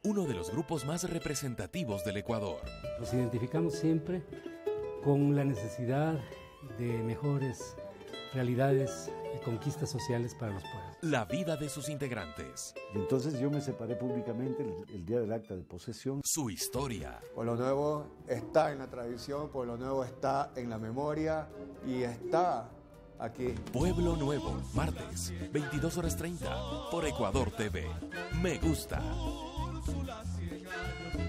uno de los grupos más representativos del Ecuador. Nos identificamos siempre con la necesidad de mejores realidades y conquistas sociales para los pueblos. La vida de sus integrantes. Y entonces yo me separé públicamente el día del acta de posesión. Su historia. Pueblo Nuevo está en la tradición, Pueblo Nuevo está en la memoria y está aquí. Pueblo Nuevo, martes, 22:30, por Ecuador TV. Me gusta.